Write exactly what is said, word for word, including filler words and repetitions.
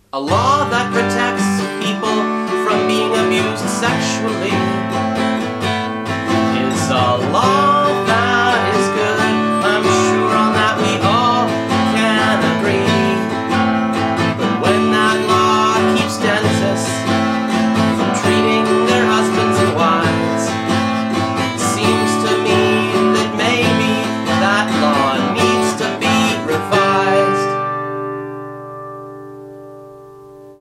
A law that protects people from being abused sexually is a law